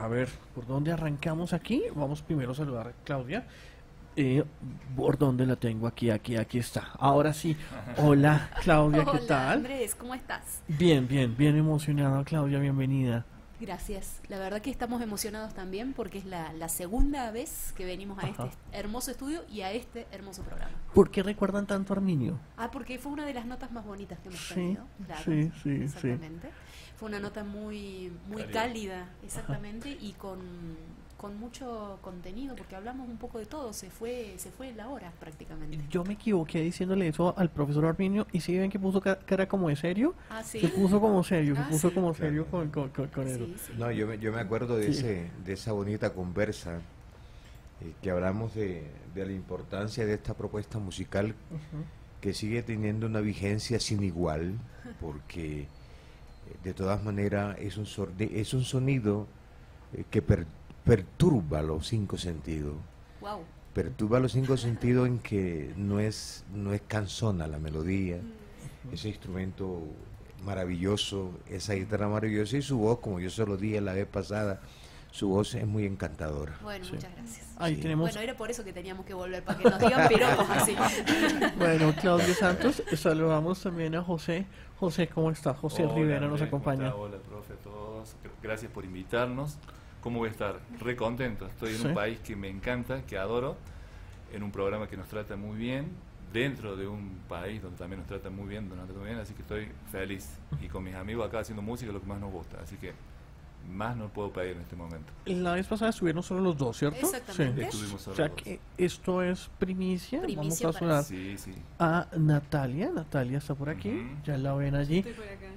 A ver, ¿por dónde arrancamos aquí? Vamos primero a saludar a Claudia. ¿Por dónde la tengo? Aquí está. Ahora sí. Hola, Claudia, ¿qué Hola, tal? Andrés, ¿cómo estás? Bien emocionada, Claudia, bienvenida. Gracias. La verdad que estamos emocionados también porque es la segunda vez que venimos a Ajá. este hermoso estudio y a este hermoso programa. ¿Por qué recuerdan tanto a Arminio? Porque fue una de las notas más bonitas que hemos Sí, tenido. Claro, sí. exactamente. Fue una nota muy cálida, exactamente, y con mucho contenido, porque hablamos un poco de todo. Se fue la hora prácticamente. Yo me equivoqué diciéndole eso al profesor Arminio y si ven que puso cara como de serio, Sí. se puso como serio, Ah, se puso sí. como serio con eso. Sí, sí. No, yo me acuerdo de Sí. de esa bonita conversa que hablamos de la importancia de esta propuesta musical Ujú. que sigue teniendo una vigencia sin igual, porque de todas maneras es un sonido que perturba los cinco sentidos. Wow. Perturba los cinco sentidos en que no es cansona la melodía, ese instrumento maravilloso, esa guitarra maravillosa y su voz, como yo se lo dije la vez pasada, su voz es muy encantadora. Bueno, Sí. muchas gracias. Ahí Sí. tenemos. Bueno, era por eso que teníamos que volver, para que nos digan piropos así. Bueno, Claudio Santos, saludamos también a José. José, ¿cómo está? José Hola, Rivera nos Andrés, ¿cómo acompaña. está? Hola, profe, a todos. Gracias por invitarnos. ¿Cómo voy a estar? Re contento. Estoy en Sí. un país que me encanta, que adoro, en un programa que nos trata muy bien, dentro de un país donde también nos trata muy bien, donde nos trata muy bien, así que estoy feliz. Y con mis amigos acá haciendo música es lo que más nos gusta, así que más no puedo pedir en este momento. La vez pasada estuvieron solo los dos, ¿cierto? Exactamente. Sí. Estuvimos O solo sea dos. que esto es primicia. Primicia Vamos a para- sonar Sí, sí. a Natalia. Natalia está por aquí. Ujú. Ya la ven allí. Estoy por acá.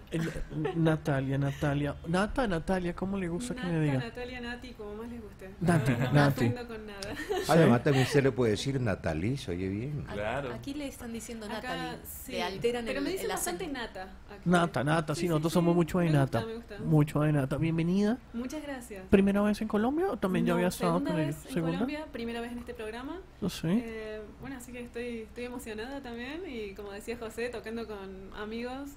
Natalia, ¿cómo le gusta que me digan? Natalia, Nati, como más les guste. Nati, No me Nati. ofendo con nada. Además también se le puede decir Natalie, se oye bien. Claro. Aquí le están diciendo Acá, Natalie. sí. Te alteran Pero el, me dicen el bastante acento. Nata. aquí. Nata, sí, nosotros somos mucho de me Nata. Gusta, me gusta. Mucho de Nata. Bienvenida. Muchas gracias. ¿Primera vez en Colombia o también ya No, había estado segunda con ellos? vez en Colombia, primera vez en este programa. No sé. Bueno, así que estoy emocionada también y como decía José, tocando con amigos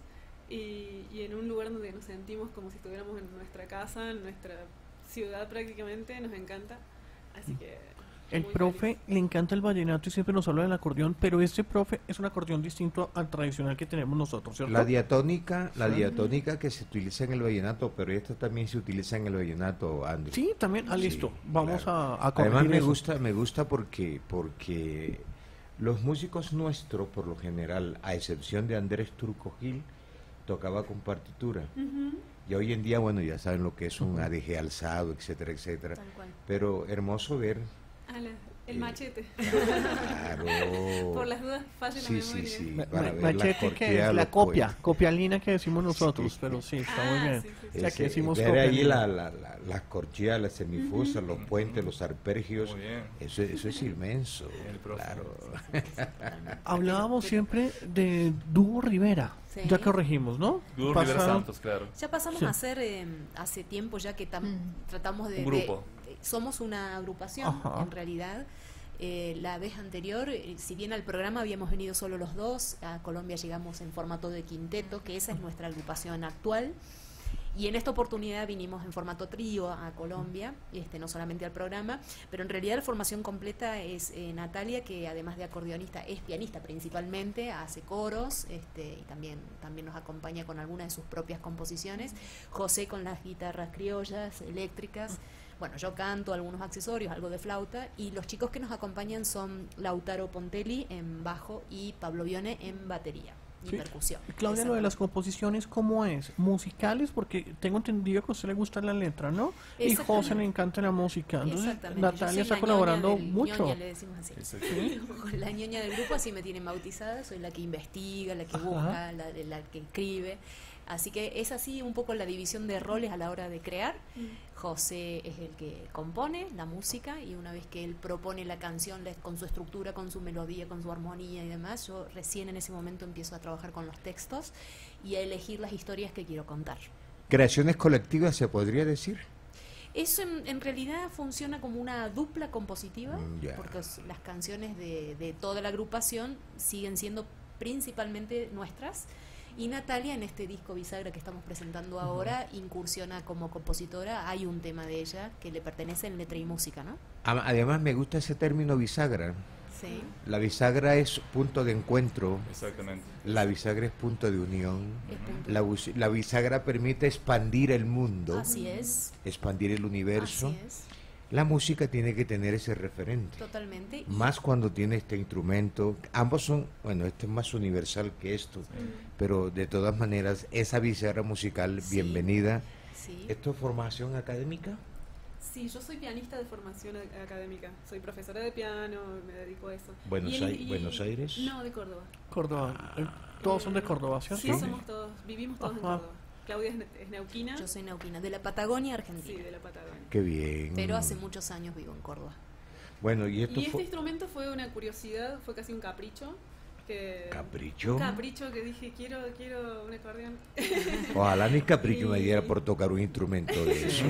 y en un lugar donde nos sentimos como si estuviéramos en nuestra casa, en nuestra ciudad prácticamente, nos encanta. Así que El muy profe feliz. le encanta el vallenato y siempre nos habla del acordeón, pero este profe es un acordeón distinto al tradicional que tenemos nosotros, ¿cierto? La diatónica Sí. que se utiliza en el vallenato, pero esta también se utiliza en el vallenato, Andrew. Sí, también. Ah, Sí, listo. Vamos claro. a corregir Además eso. me gusta porque los músicos nuestros, por lo general, a excepción de Andrés Turco Gil, tocaba con partitura. Ujú. Y hoy en día, bueno, ya saben lo que es un ADG alzado, etcétera, etcétera. Tal cual. Pero hermoso ver. El machete. Claro. Por las dudas, fácil la Sí, sí, memoria. sí. Ma- Para ver Machete, la que corquea, es la los copia, poetas. copialina que decimos nosotros, Sí. pero sí, está muy bien. Sí. O sea, que decimos ver ahí copialina. las corcheas, las semifusas, los puentes, los arpegios, Muy bien. eso es inmenso. El profe. Claro. Hablábamos siempre de Dúo Rivera, Sí. ya corregimos, ¿no? Dúo Rivera Pasaron- Santos, claro. Ya pasamos Sí. a hacer hace tiempo ya que tratamos de... Un grupo. Somos una agrupación, Ajá. en realidad. La vez anterior, si bien al programa habíamos venido solo los dos, a Colombia llegamos en formato de quinteto, que esa es nuestra agrupación actual. Y en esta oportunidad vinimos en formato trío a Colombia, no solamente al programa, pero en realidad la formación completa es Natalia, que además de acordeonista es pianista principalmente, hace coros y también nos acompaña con algunas de sus propias composiciones. José con las guitarras criollas, eléctricas. Bueno, yo canto algunos accesorios, algo de flauta, y los chicos que nos acompañan son Lautaro Pontelli en bajo y Pablo Bione en batería y Sí. percusión. Claudia, lo de las composiciones, ¿cómo es? ¿Musicales? Porque tengo entendido que a usted le gusta la letra, ¿no? Y José Exactamente. le encanta la música. Entonces, Exactamente. Yo Natalia soy está la colaborando ñoña del- mucho. ñoña, le decimos así. Exacto. Con la ñoña del grupo, así me tienen bautizada, soy la que investiga, la que Ajá. busca, la que escribe. Así que es así un poco la división de roles a la hora de crear. José es el que compone la música y una vez que él propone la canción con su estructura, con su melodía, con su armonía y demás, yo recién en ese momento empiezo a trabajar con los textos y a elegir las historias que quiero contar. Creaciones colectivas, se podría decir. Eso en realidad funciona como una dupla compositiva, Ya. porque las canciones de toda la agrupación siguen siendo principalmente nuestras, Y Natalia, en este disco Bisagra que estamos presentando ahora, incursiona como compositora. Hay un tema de ella que le pertenece en letra y música, ¿no? Además me gusta ese término bisagra. Sí. La bisagra es punto de encuentro, Exactamente. la bisagra es punto de unión, Es punto. la bisagra permite expandir el mundo, Así es. expandir el universo. Así es. La música tiene que tener ese referente. Totalmente. Y- Más cuando tiene este instrumento, ambos son, bueno, este es más universal que esto, pero de todas maneras, esa bisagra musical, Sí. bienvenida. Sí. ¿Esto es formación académica? Sí, yo soy pianista de formación académica. Soy profesora de piano, me dedico a eso. Buenos Y Ai- Buenos Aires. No, de Córdoba. Córdoba. Todos son de Córdoba, ¿cierto? Sí, somos todos, vivimos todos en Ajá. Córdoba. Claudia es neuquina. Yo soy neuquina, de la Patagonia, Sí, Argentina. de la Patagonia. Qué bien. Pero hace muchos años vivo en Córdoba. Bueno, y Y esto este fue instrumento fue una curiosidad, fue casi un capricho. capricho. Un capricho que dije, quiero un acordeón. Ojalá mi capricho me Y- diera por tocar un instrumento de eso.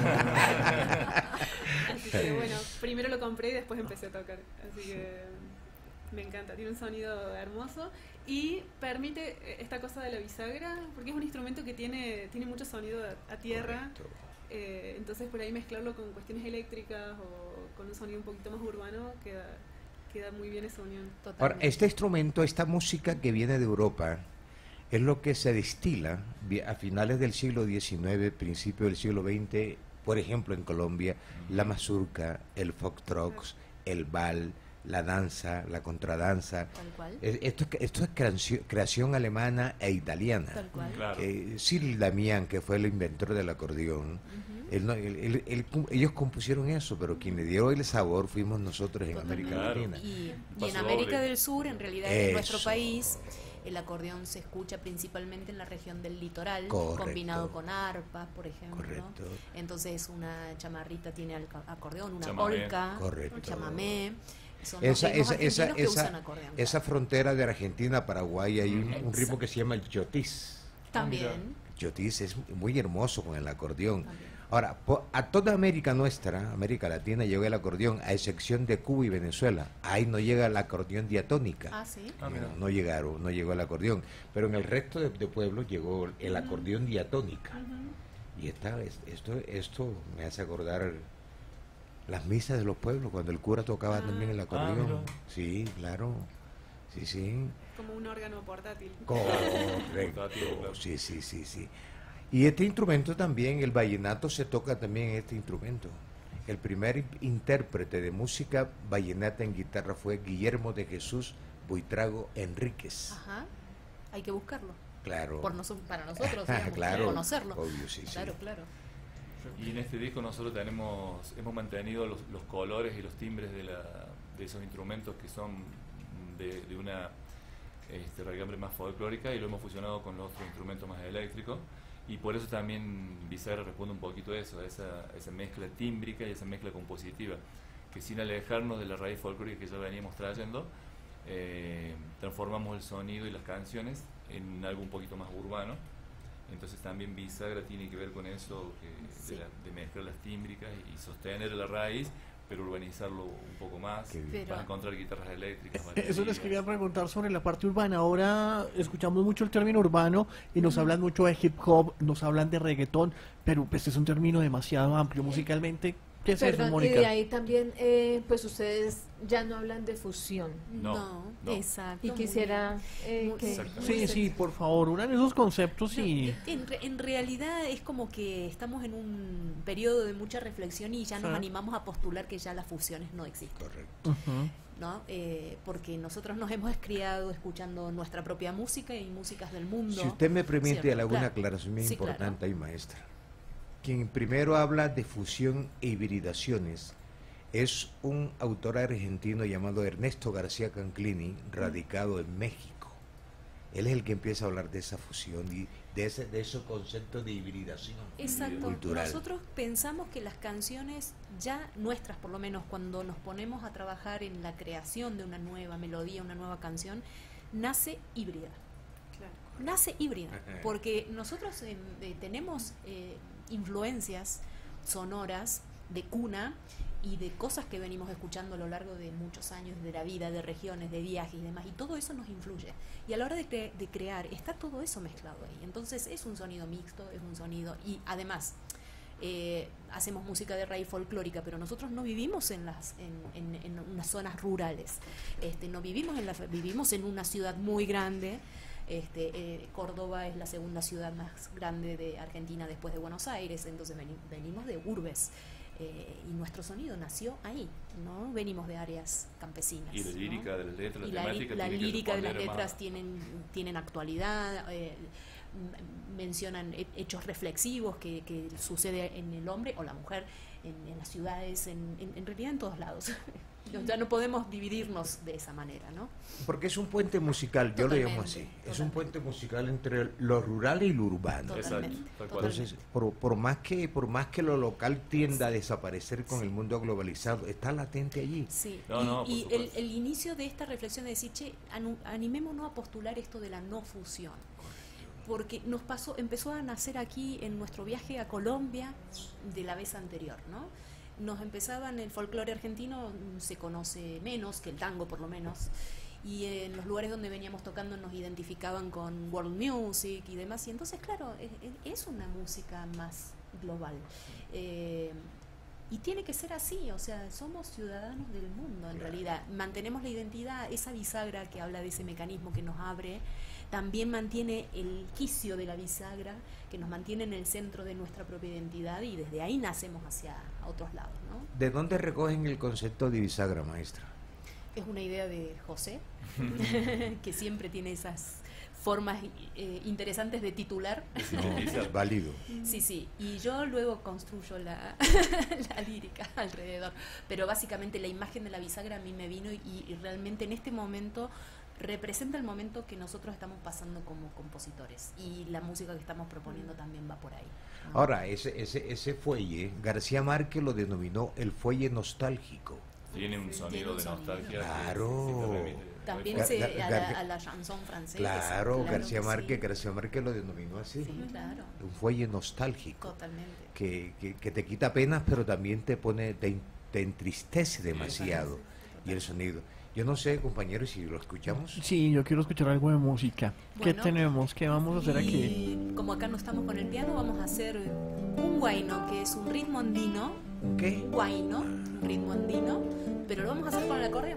Así que bueno, primero lo compré y después empecé a tocar. Así que me encanta, tiene un sonido hermoso y permite esta cosa de la bisagra, porque es un instrumento que tiene mucho sonido a tierra. Correcto. Entonces por ahí mezclarlo con cuestiones eléctricas o con un sonido un poquito más urbano queda muy bien esa unión. Ahora, Totalmente. este instrumento, esta música que viene de Europa, es lo que se destila a finales del siglo XIX, principio del siglo XX, por ejemplo en Colombia, la mazurca, el foxtrot, el bal, la danza, la contradanza. Tal cual. Esto es creación alemana e italiana. Tal cual. Claro. Cyril Damián, que fue el inventor del acordeón, Ujú. ellos compusieron eso, pero quien le dio el sabor fuimos nosotros en Totalmente. América Claro. Latina. Y Paso en América doble. del Sur, en realidad en nuestro Eso. país, el acordeón se escucha principalmente en la región del litoral, Correcto. combinado con arpas, por ejemplo. Correcto. Entonces una chamarrita tiene acordeón, una Chamamé. polca, Correcto. un chamamé. Son Esa, los ritmos esa, esa, argentinos que esa, usan acordeón. esa frontera de Argentina a Paraguay hay un Exacto. ritmo que se llama el chotis. También. Chotis es muy hermoso con el acordeón. También. Ahora, a toda América nuestra, América Latina, llegó el acordeón, a excepción de Cuba y Venezuela. Ahí no llega el acordeón diatónica. Ah, sí. Ah, mira. No llegó el acordeón. Pero en el resto de pueblos llegó el acordeón diatónica. Y esto me hace acordar las misas de los pueblos, cuando el cura tocaba también el acordeón. mira. Sí, claro. Sí, sí. Como un órgano portátil. Correcto. Portátil, claro. Sí, sí, sí, sí. Y este instrumento también, el vallenato se toca también en este instrumento. El primer intérprete de música vallenata en guitarra fue Guillermo de Jesús Buitrago Enríquez. Ajá. Hay que buscarlo. Claro. Para nosotros, digamos, Claro. conocerlo. Obvio, sí, sí. Claro, claro. Y en este disco nosotros hemos mantenido los colores y los timbres de esos instrumentos que son de una raigambre más folclórica, y lo hemos fusionado con los otros instrumentos más eléctricos, y por eso también Bisagra responde un poquito a eso, a esa mezcla tímbrica y esa mezcla compositiva, que sin alejarnos de la raíz folclórica que ya veníamos trayendo, transformamos el sonido y las canciones en algo un poquito más urbano. Entonces también Bisagra tiene que ver con eso, Sí. de mezclar las tímbricas y sostener la raíz, pero urbanizarlo un poco más. Qué bien. Pero- Vas a encontrar guitarras eléctricas. Eso les baterías. quería preguntar sobre la parte urbana. Ahora escuchamos mucho el término urbano y nos hablan mucho de hip hop, nos hablan de reggaetón, pero pues es un término demasiado amplio musicalmente. ¿Qué es eso, Perdón, y Mónica? de ahí también, pues ustedes ya no hablan de fusión. No, no. Exacto. Y muy quisiera muy- que... Exactamente. Sí, sí, por favor, unan esos conceptos y... En realidad es como que estamos en un periodo de mucha reflexión y ya nos Sí. animamos a postular que ya las fusiones no existen, Correcto. Ujú. ¿no? Porque nosotros nos hemos criado escuchando nuestra propia música y músicas del mundo. Si usted me permite, Cierto, le hago una claro. aclaración bien Sí, claro. importante ahí, maestra. Quien primero habla de fusión e hibridaciones es un autor argentino llamado Ernesto García Canclini, radicado en México. Él es el que empieza a hablar de esa fusión y de ese concepto de hibridación Exacto. cultural. Nosotros pensamos que las canciones, ya nuestras por lo menos, cuando nos ponemos a trabajar en la creación de una nueva melodía, una nueva canción, nace híbrida. Claro. Nace híbrida, porque nosotros tenemos influencias sonoras de cuna y de cosas que venimos escuchando a lo largo de muchos años, de la vida, de regiones, de viajes y demás, y todo eso nos influye. Y a la hora de crear, está todo eso mezclado ahí. Entonces es un sonido mixto, es un sonido, y además hacemos música de raíz folclórica, pero nosotros no vivimos en unas zonas rurales, no vivimos vivimos en una ciudad muy grande. Córdoba es la segunda ciudad más grande de Argentina después de Buenos Aires, entonces venimos de urbes, y nuestro sonido nació ahí, no venimos de áreas campesinas. Y la lírica, ¿no? de las letras, Y la temática la tiene que lírica de las responder letras más. tienen actualidad, mencionan hechos reflexivos que sucede en el hombre o la mujer, en las ciudades, en realidad en todos lados. Ya no podemos dividirnos de esa manera, ¿no? Porque es un puente musical, yo lo llamo así. Totalmente, Es un puente musical entre lo rural y lo urbano. Totalmente. Exacto, tal cual. Entonces, por más que lo local tienda a desaparecer con el mundo globalizado, está latente allí. Sí, No, por y supuesto. el inicio de esta reflexión de decir, che, animémonos a postular esto de la no fusión. Porque empezó a nacer aquí en nuestro viaje a Colombia de la vez anterior, ¿no? El folclore argentino se conoce menos que el tango, por lo menos, y en los lugares donde veníamos tocando nos identificaban con world music y demás, y entonces claro, es una música más global, y tiene que ser así, o sea, somos ciudadanos del mundo en realidad, mantenemos la identidad, esa bisagra que habla de ese mecanismo que nos abre, también mantiene el quicio de la bisagra que nos mantiene en el centro de nuestra propia identidad, y desde ahí nacemos hacia otros lados, ¿no? ¿De dónde recogen el concepto de bisagra, maestra? Es una idea de José, que siempre tiene esas formas interesantes de titular. No, es válido. Sí, y yo luego construyo la lírica alrededor, pero básicamente la imagen de la bisagra a mí me vino y realmente en este momento representa el momento que nosotros estamos pasando como compositores, y la música que estamos proponiendo también va por ahí, ¿no? Ahora, ese fuelle, García Márquez lo denominó el fuelle nostálgico. Tiene un Tiene sonido un de sonido. nostalgia. que Claro. sí te remite. También a la chanson francesa. Claro, García que Márquez, sí. García Márquez lo denominó así. Sí, claro, Un fuelle nostálgico. totalmente. Que te quita penas, pero también te entristece demasiado. Y el sonido. Yo no sé, compañeros, si lo escuchamos. Sí, yo quiero escuchar algo de música. ¿Qué Bueno, tenemos? ¿Qué vamos a hacer aquí? Y como acá no estamos con el piano, vamos a hacer un guayno, que es un ritmo andino. ¿Qué? Un guayno, un ritmo andino, pero lo vamos a hacer con el acordeón.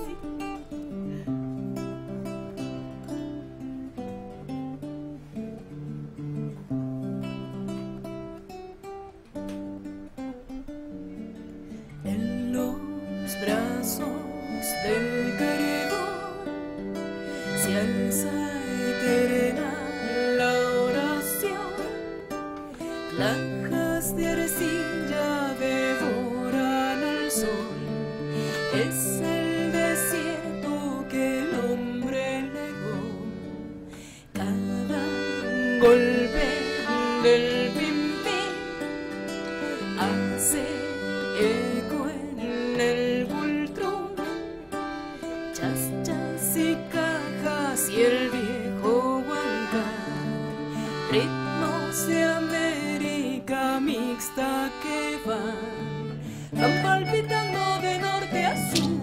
En los brazos del querido se alza eterna la oración, lajas de arcilla devoran al sol, es el desierto que el hombre legó, cada golpe del pimpín hace eco en el bultrón, chas, chas y cajas y el viejo huancar, ritmos de América mixta que van palpitando de norte a sur,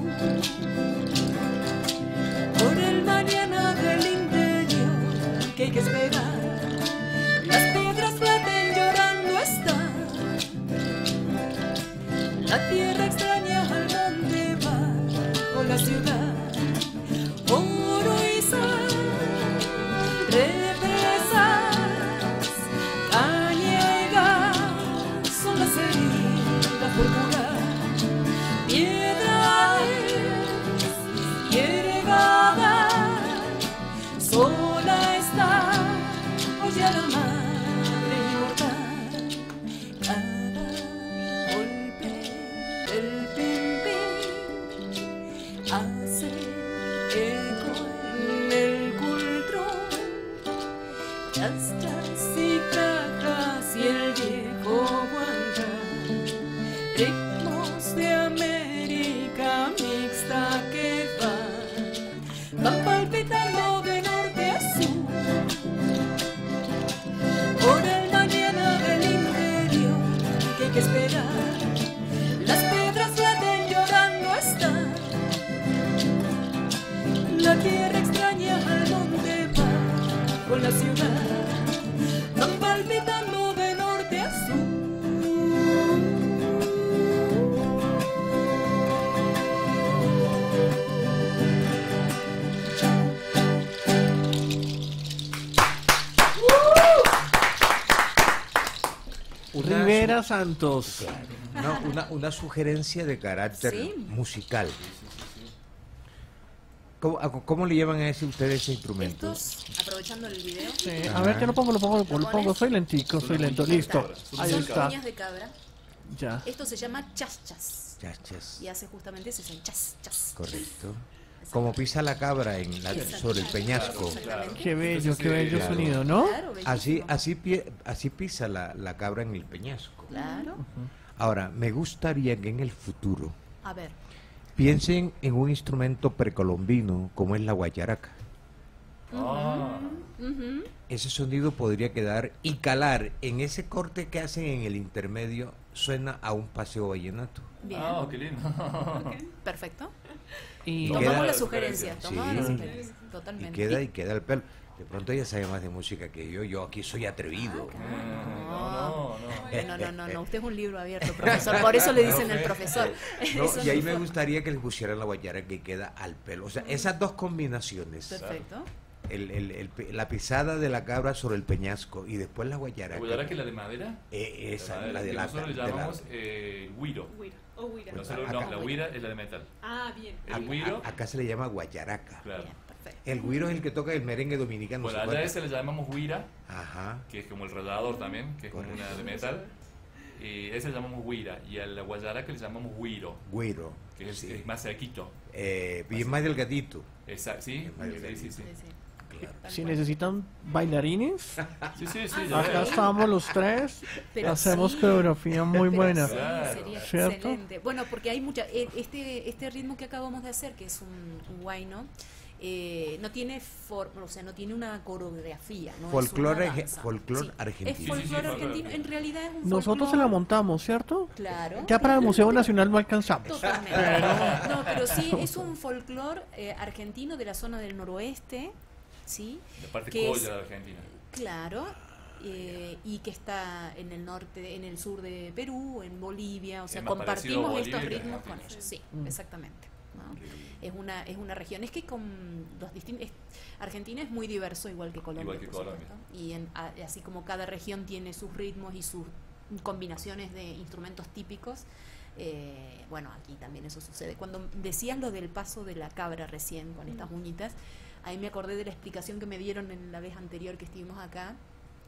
por el mañana del interior que hay que esperar, las piedras laten llorando están. La tierra extraña al monte bajo la ciudad, oro y sal, represas, caña y gas, son las heridas por curar, piedra es hiergada, sola está, oye a la madre inmortal, cada golpe el pimpín hace eco en el cultrón, chas, chas y cajas y el viejo guancar, ritmos de América mixta que van palpitando de norte a sur, por el mañana del interior que hay que esperar, las piedras Santos. Una sugerencia de carácter Sí. musical. ¿Cómo le llaman a ustedes ese instrumento? Estos, aprovechando el video, Sí, a ver, que lo pongo. Soy lentico, soy lento. Listo. Ahí son está. uñas de cabra. Ya. Esto se llama chas. Chachas. Y hace justamente eso, son chas. Correcto. Como pisa la cabra sobre el peñasco. Exactamente. Qué bello Claro. sonido, ¿no? Claro, bellísimo. Así pisa la cabra en el peñasco. Claro. Ahora, me gustaría que en el futuro A ver, piensen en un instrumento precolombino como es la guayaraca. Ah, ujú, Ese sonido podría quedar y calar en ese corte que hacen en el intermedio, suena a un paseo vallenato. bien, ah, qué lindo. perfecto. Y Queda- Tomamos la Sí. sugerencia, tomamos la Sí. sugerencia, Y totalmente. queda el pelo. De pronto ella sabe más de música que yo aquí soy atrevido. No, usted es un libro abierto, profesor, por eso le dicen el profesor. No, Eso y ahí no me fue- gustaría que les pusieran la guayaraca que queda al pelo. O sea, esas dos combinaciones, Perfecto. la pisada de la cabra sobre el peñasco y después la guayaraca. ¿Guayaraca es la de madera? Esa, madera, la de que la nosotros le de la- llamamos guiro. Huira. O huira. Nosotros acá- no, la huira es la de metal. Ah, bien. El guiro, acá se le llama guayaraca. claro. Bien, perfecto. El güiro es el que toca el merengue dominicano. Bueno, ¿se allá acuerdan? ese le llamamos huira, Ajá. que es como el rallador también, que es como Correcto. una de metal. Y ese le llamamos huira. Y a la guayaraca le llamamos huiro, Güiro. que es, Sí. es más sequito. Bien más delgadito. ¿Sí? Más Sí, sí, sí. Sí, sí. Claro. Tal si cual. necesitan bailarines, Sí, sí, sí, ya acá veo. estamos los tres. Pero Hacemos sí, coreografía muy pero buena. sí, Claro. sería ¿Cierto? excelente. Bueno, porque hay mucha. Este ritmo que acabamos de hacer, que es un guayno, no tiene o sea, no tiene una coreografía. No Folclore es una danza. folclore Sí, argentino. Es Sí, folclore sí, sí, argentino. folclore. En realidad es un Nosotros se folclore- la montamos, ¿cierto? Claro. Ya para el Museo Nacional no alcanzamos. Totalmente. No, pero sí, es un folclore argentino de la zona del noroeste, ¿sí? La parte que colla es- de Argentina. Claro, y que está en el norte, en el sur de Perú, en Bolivia, o sea, Es más parecido a compartimos Bolivia estos que a ritmos con Argentina. ellos, sí, Mm. exactamente. ¿no? Es una región, es que con los distintos, Argentina es muy diverso, igual que Colombia, Igual que por Colombia. supuesto, y así como cada región tiene sus ritmos y sus combinaciones de instrumentos típicos. Bueno, aquí también eso sucede. Cuando decías lo del paso de la cabra recién con estas uñitas, ahí me acordé de la explicación que me dieron en la vez anterior que estuvimos acá,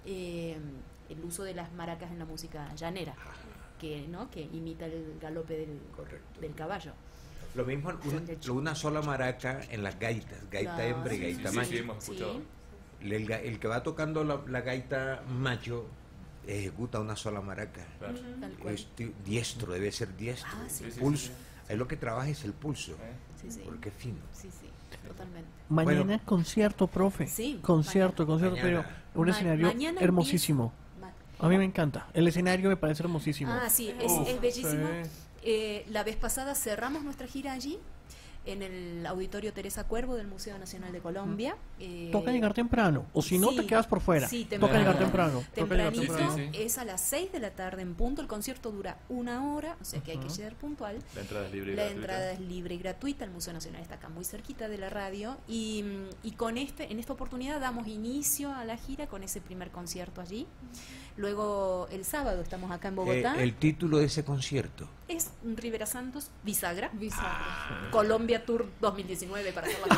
el uso de las maracas en la música llanera, que imita el galope Correcto. del caballo. Lo mismo, una sola maraca en las gaitas, gaita Claro. hembra y Sí, gaita Sí, macho. sí, hemos escuchado. Sí. El que va tocando la gaita macho ejecuta una sola maraca. Claro. Tal cual. Diestro, debe ser diestro. Ah, sí. Sí, sí, Pulso. sí, Es lo que trabaja es el pulso, Sí, sí. porque es fino. Sí, sí, totalmente. Mañana Bueno. concierto, profe. Sí, concierto, mañana. pero un escenario Mañana hermosísimo. A mí me encanta. El escenario me parece hermosísimo. Ah, sí, Uf. es bellísimo. Sí. La vez pasada cerramos nuestra gira allí, en el Auditorio Teresa Cuervo del Museo Nacional de Colombia. Toca llegar temprano, o si no sí, te quedas por fuera. sí, Toca llegar temprano. Toca llegar Tempranito, temprano. Sí, sí. es a las 6 de la tarde en punto. El concierto dura 1 hora, o sea que hay que llegar puntual. La entrada es libre y La gratuita. entrada es libre y gratuita. El Museo Nacional está acá muy cerquita de la radio. Y con en esta oportunidad damos inicio a la gira con ese primer concierto allí. Luego el sábado estamos acá en Bogotá. El título de ese concierto. Es Rivera Santos, Bisagra. Bisagra. Colombia Tour 2019 para hacer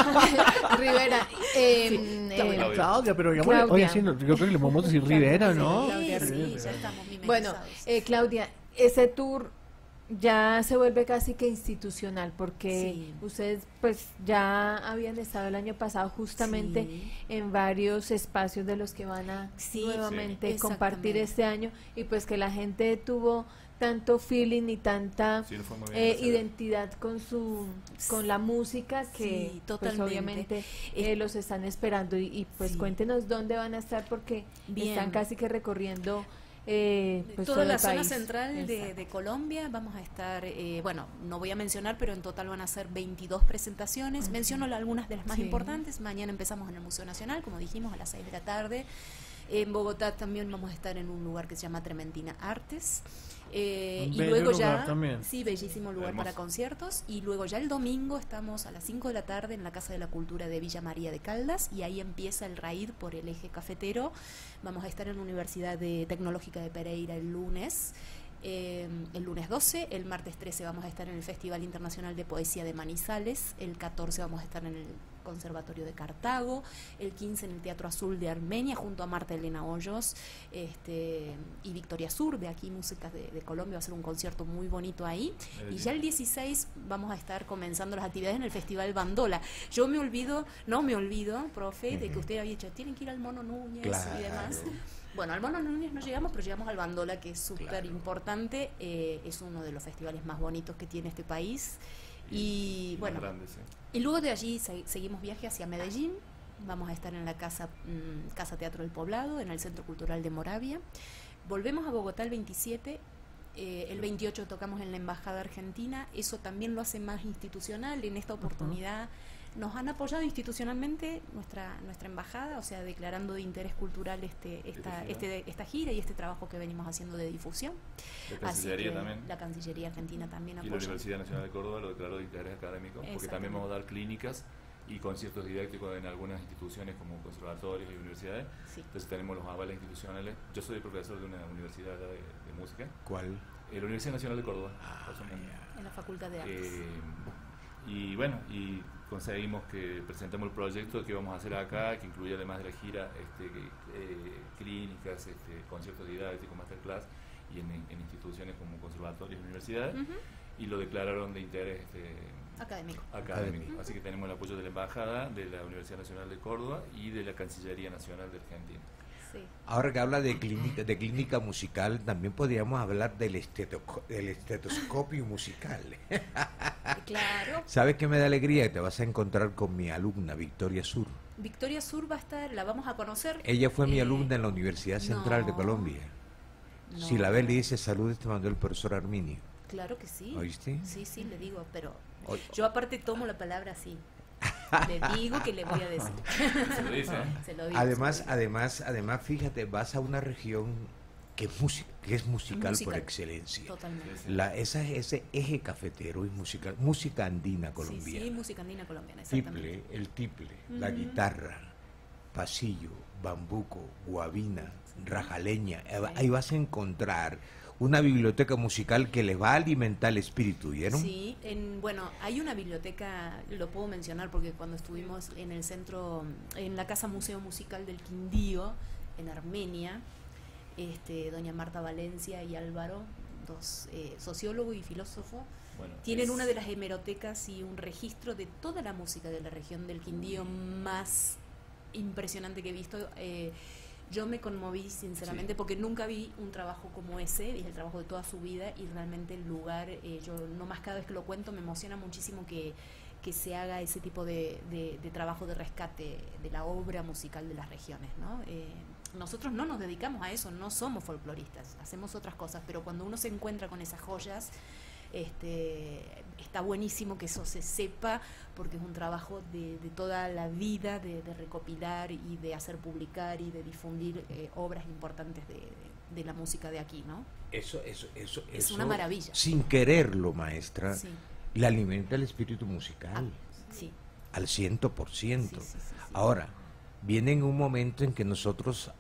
la Rivera. Claudia. Claudia, pero ya Claudia. oye, sí, yo creo que le podemos decir Rivera, ¿no? Claudia Sí, Rivera. ya estamos mimetizados. Bueno, Claudia, ese tour ya se vuelve casi que institucional porque Sí. ustedes pues ya habían estado el año pasado justamente Sí. en varios espacios de los que van a Sí, nuevamente sí. compartir Exactamente. este año y pues que la gente tuvo tanto feeling y tanta Sí, nos fue muy bien, gracias a Dios. identidad con la música que Sí, pues totalmente. obviamente Es- los están esperando y pues Sí. cuéntenos dónde van a estar porque Bien. están casi que recorriendo pues toda todo la el zona país. central de Exacto. Colombia vamos a estar, bueno, no voy a mencionar, pero en total van a ser 22 presentaciones. Menciono algunas de las más Sí. importantes. Mañana empezamos en el Museo Nacional, como dijimos, a las 6 de la tarde. En Bogotá también vamos a estar en un lugar que se llama Trementina Artes. Un y bello luego lugar ya, también. sí, bellísimo lugar Hermoso. para conciertos. Y luego ya el domingo estamos a las 5 de la tarde en la Casa de la Cultura de Villa María de Caldas, y ahí empieza el raid por el eje cafetero. Vamos a estar en la Universidad Tecnológica de Pereira el lunes 12, el martes 13 vamos a estar en el Festival Internacional de Poesía de Manizales, el 14 vamos a estar en el Conservatorio de Cartago, el 15 en el Teatro Azul de Armenia junto a Marta Elena Hoyos, y Victoria Sur de aquí, Músicas de Colombia, va a ser un concierto muy bonito ahí. Y ya el 16 vamos a estar comenzando las actividades en el Festival Bandola. No me olvido, profe, de que usted había dicho, tienen que ir al Mono Núñez y demás. Bueno, al Mono Núñez no llegamos, pero llegamos al Bandola, que es súper importante, es uno de los festivales más bonitos que tiene este país. Y bueno, grande, sí. y luego de allí seguimos viaje hacia Medellín. Vamos a estar en la Casa Teatro del Poblado, en el Centro Cultural de Moravia. Volvemos a Bogotá el 27. El 28 tocamos en la Embajada Argentina. Eso también lo hace más institucional. En esta oportunidad nos han apoyado institucionalmente nuestra embajada, o sea, declarando de interés cultural esta gira y este trabajo que venimos haciendo de difusión. La Cancillería también. La Cancillería Argentina también Y apoya. la Universidad Nacional de Córdoba lo declaró de interés académico, porque también vamos a dar clínicas y conciertos didácticos en algunas instituciones como conservatorios y universidades. Sí. Entonces tenemos los avales institucionales. Yo soy profesor de una universidad de música, ¿Cuál? la Universidad Nacional de Córdoba, personalmente. En la Facultad de Artes. Y bueno, y conseguimos que presentemos el proyecto que vamos a hacer acá, que incluye además de la gira clínicas, conciertos didácticos, masterclass, y en instituciones como conservatorios y universidades, y lo declararon de interés Académico. académico. Así que tenemos el apoyo de la Embajada, de la Universidad Nacional de Córdoba y de la Cancillería Nacional de Argentina. Sí. Ahora que habla de clínica musical, también podríamos hablar del estetoscopio musical. Claro. ¿Sabes qué me da alegría? Que te vas a encontrar con mi alumna, Victoria Sur. Victoria Sur va a estar, la vamos a conocer. Ella fue mi alumna en la Universidad Central de no. Colombia. No. Si la ves, le dice saludos, te mandó el profesor Arminio. Claro que sí. ¿Oíste? Sí, le digo, pero Oye. yo aparte tomo la palabra así. Le digo que le voy a decir. Se lo dice, ¿eh? Se lo digo, Además, se lo además, fíjate, vas a una región que es musical por Musical. excelencia. digo. Totalmente. Ese eje cafetero es musical, música andina colombiana. Sí, música andina colombiana, exactamente. El tiple, la guitarra, pasillo, bambuco, guabina, rajaleña. Ahí vas a encontrar una biblioteca musical que les va a alimentar el espíritu, ¿vieron? Sí, bueno, hay una biblioteca, lo puedo mencionar porque cuando estuvimos en el centro, en la Casa Museo Musical del Quindío, en Armenia, doña Marta Valencia y Álvaro, dos sociólogo y filósofo, Bueno, tienen una de las hemerotecas y un registro de toda la música de la región del Quindío más impresionante que he visto. Yo me conmoví sinceramente porque nunca vi un trabajo como ese, es el trabajo de toda su vida y realmente el lugar, yo nomás cada vez que lo cuento me emociona muchísimo que se haga ese tipo de trabajo de rescate de la obra musical de las regiones, ¿no? Nosotros no nos dedicamos a eso, no somos folcloristas, hacemos otras cosas, pero cuando uno se encuentra con esas joyas, está buenísimo que eso se sepa porque es un trabajo de toda la vida de recopilar y de hacer publicar y de difundir obras importantes de la música de aquí, ¿no? Eso Es una maravilla. Sin quererlo, maestra, Sí. le alimenta el espíritu musical Sí. al 100%. Sí. Ahora, viene en un momento en que nosotros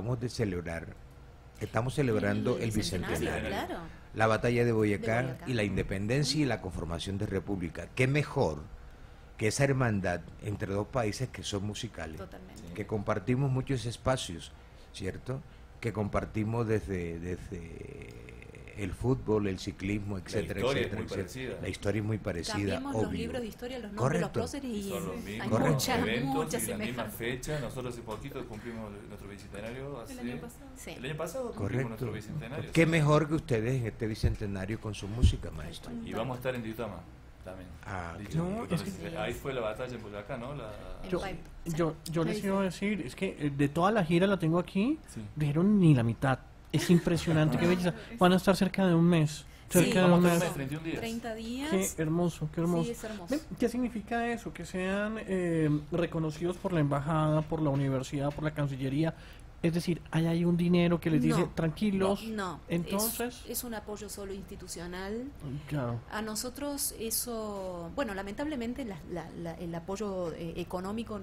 estamos celebrando el bicentenario. Claro. La batalla de Boyacá, De Boyacá. y la independencia y la conformación de república. ¿Qué mejor que esa hermandad entre dos países que son musicales? Totalmente. Que compartimos muchos espacios, ¿cierto? Que compartimos desde el fútbol, el ciclismo, etcétera, historia es etcétera, muy etcétera. parecida. La historia es muy parecida, Cambiemos los obvio. libros de historia, los nombres de los Correcto. próceres y Son los hay mismos Correcto. eventos muchas y las mismas semejanzas. fechas. Nosotros hace poquito cumplimos nuestro bicentenario. El año pasado. Sí. El año pasado cumplimos Correcto. nuestro bicentenario. Qué mejor que ustedes en este bicentenario con su música, maestro. Y vamos a estar en Diutama también. Ah, Dicho, no, entonces, es que- ahí fue la batalla en Boyacá, ¿no? Yo, Pipe. yo les iba a decir, es que de toda la gira la tengo aquí, Sí. dijeron ni la mitad. Es impresionante, qué belleza. Van a estar cerca de un mes. Cerca Sí, de Vamos un a estar mes. un mes, 31 días. 30 días. Qué hermoso, qué hermoso. Sí, es hermoso. Ven, ¿qué significa eso? Que sean reconocidos por la embajada, por la universidad, por la cancillería, Es decir, hay un dinero que les dice No, tranquilos. No, Entonces, es un apoyo solo institucional. claro. A nosotros eso, bueno, lamentablemente el apoyo económico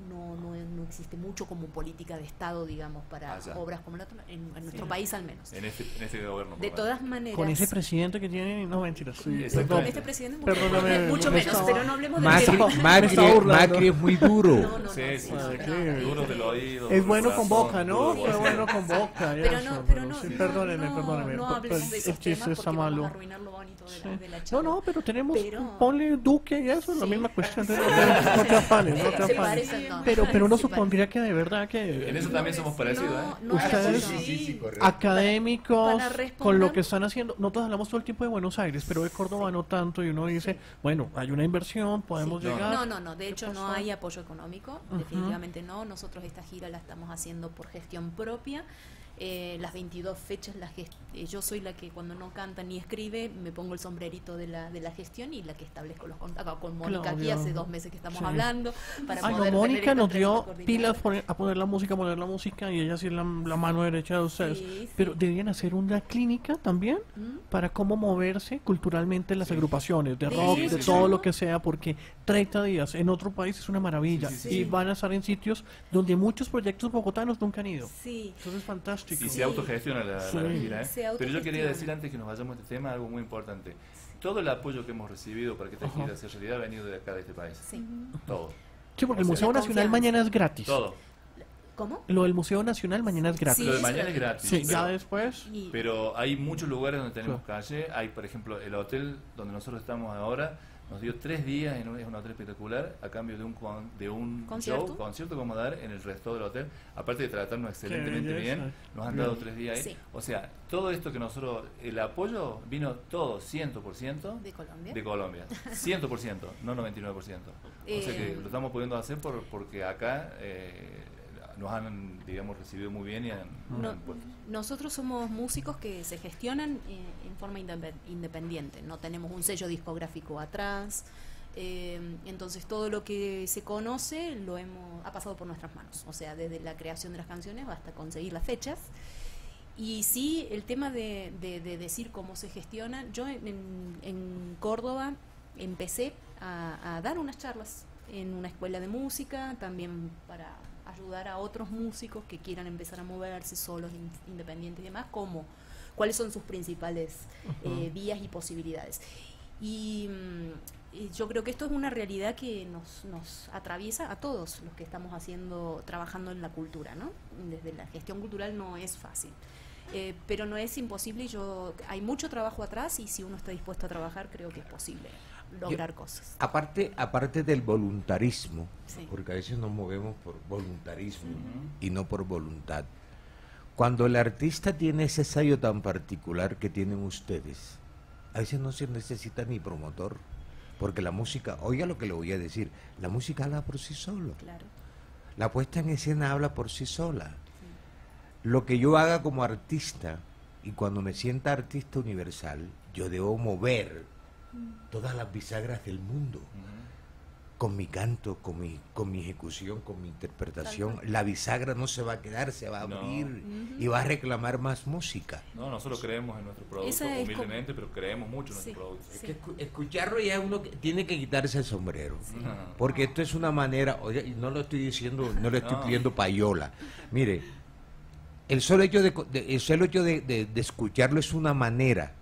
no existe mucho como política de Estado, digamos, para Allá. obras como la en nuestro país al menos. En este gobierno. De por lo todas maneras, Con ese presidente que tiene, no mentiras, sí, Exacto. perdón. con este presidente Perdóname, mucho me menos, estaba- pero no hablemos de Macri, Me está burlando. Macri es muy duro. No, Sí, sí, no, sí. no. Duro del oído. Es bueno con corazón, Boca, ¿no? duro Fue de bueno bolsillo. con Boca. Pero eso, no, pero no, sí, no, perdónenme, no, perdónenme. no hablemos de El esos chiste temas está porque vamos malo. a arruinar lo bonito de Sí. de la No, charla. no, pero tenemos, Pero- ponle Duque y eso, es la Sí. misma cuestión. No te afanes, no te Se afanes. parecen, no. Pero uno Se supondría que de verdad que En eso también somos parecidos, ¿eh? No, Ustedes- sí. académicos Para responder- con lo que están haciendo, nosotros hablamos todo el tiempo de Buenos Aires, pero de Córdoba no tanto, y uno dice, bueno, hay una inversión, podemos Sí. llegar. No, de hecho no pasó? hay apoyo económico, definitivamente no. Nosotros esta gira la estamos haciendo por gestión propia. Las 22 fechas, yo soy la que cuando no canta ni escribe, me pongo el sombrerito de la gestión y la que establezco los contactos. Con Mónica aquí Claudia. hace 2 meses que estamos Sí. hablando. Para Ay, no, poder Mónica tener nos esta dio entrevista pilas coordinada. a poner la música, y ella sí es la mano derecha de ustedes. Sí, Pero sí. deberían hacer una clínica también ¿Mm? para cómo moverse culturalmente en las agrupaciones, de rock, Sí, de sí, todo sí. lo que sea, porque 30 días en otro país es una maravilla, Sí, sí, y sí. van a estar en sitios donde muchos proyectos bogotanos nunca han ido. Sí. Eso es fantástico. Y se autogestiona la Sí. gira, ¿eh? Se Pero yo quería autogestiona. decir antes que nos vayamos a este tema algo muy importante. Todo el apoyo que hemos recibido para que esta gira sea realidad ha venido de acá, de este país. Sí. Todo. Sí, porque el O sea, Museo la Nacional confianza. mañana es gratis. Todo. ¿Cómo? Lo del Museo Nacional mañana es gratis. Sí, Lo de eso mañana es gratis. Sí, pero- ya después. Y- Pero hay muchos lugares donde tenemos calle. Hay, por ejemplo, el hotel donde nosotros estamos ahora. Nos dio 3 días, es un hotel espectacular, a cambio de un ¿Concierto? concierto que vamos a dar en el resto del hotel. Aparte de tratarnos excelentemente belleza. bien, nos han dado 3 días ahí. Sí. O sea, todo esto que nosotros, el apoyo vino todo 100% de Colombia. de Colombia. 100%, no 99%. O sea que lo estamos pudiendo hacer porque acá nos han, digamos, recibido muy bien y han No, puesto. nosotros somos músicos que se gestionan en forma independiente, no tenemos un sello discográfico atrás, entonces todo lo que se conoce ha pasado por nuestras manos, o sea, desde la creación de las canciones hasta conseguir las fechas. Y sí, el tema de decir cómo se gestiona, yo en Córdoba empecé a dar unas charlas en una escuela de música, también para ayudar a otros músicos que quieran empezar a moverse solos, independientes y demás, cuáles son sus principales vías y posibilidades. Y yo creo que esto es una realidad que nos atraviesa a todos los que estamos trabajando en la cultura, ¿no? Desde la gestión cultural no es fácil. Pero no es imposible, hay mucho trabajo atrás y si uno está dispuesto a trabajar creo que es posible lograr cosas. Aparte del voluntarismo, Sí. porque a veces nos movemos por voluntarismo y no por voluntad. Cuando el artista tiene ese sello tan particular que tienen ustedes, a veces no se necesita ni promotor, porque la música, oiga lo que le voy a decir, la música habla por sí solo, Claro. la puesta en escena habla por sí sola. Sí. Lo que yo haga como artista, y cuando me sienta artista universal, yo debo mover todas las bisagras del mundo, con mi canto, con mi ejecución, con mi interpretación. Tal cual. La bisagra no se va a quedar, se va a No. abrir y va a reclamar más música. No, nosotros creemos en nuestro producto Esa es humildemente, pero creemos mucho en Sí. nuestro producto. Es Sí. que escucharlo ya uno tiene que quitarse el sombrero, Ajá. porque esto es una manera, oye, y no lo estoy diciendo, no le estoy No. pidiendo payola. Mire, el solo hecho de escucharlo es una manera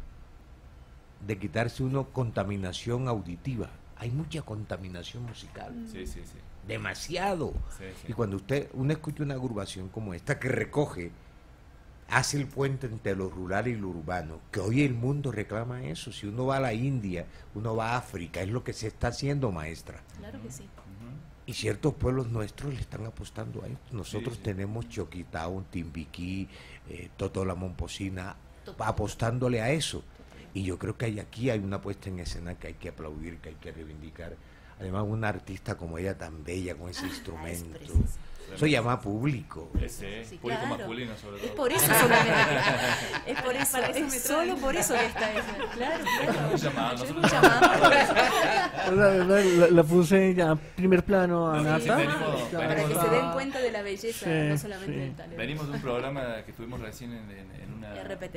de quitarse uno contaminación auditiva. Hay mucha contaminación musical, Sí, sí, sí. demasiado. Sí, sí. Y cuando uno escucha una agrupación como esta que recoge, hace el puente entre lo rural y lo urbano, que hoy el mundo reclama eso. Si uno va a la India, uno va a África, es lo que se está haciendo, maestra. Claro que sí. Ujú. Y ciertos pueblos nuestros le están apostando a esto. Nosotros Sí. tenemos Choquitao, Timbiquí, Totola, Momposina, Total. apostándole a eso. Y yo creo que aquí hay una puesta en escena que hay que aplaudir, que hay que reivindicar. Además, una artista como ella tan bella con ese Es instrumento. preciosa. Eso llama público. Ese, Sí, público claro. masculino sobre todo. Es por eso solamente. Es por eso, Para eso es me solo traen. por eso que está esa. Claro, claro. Un llamado, Es un nosotros- llamado. La puse ya en primer plano a No, Nata. sí, venimos- Para que venimos- se den cuenta de la belleza, Sí, no solamente sí. del talento. Venimos de un programa que tuvimos recién en una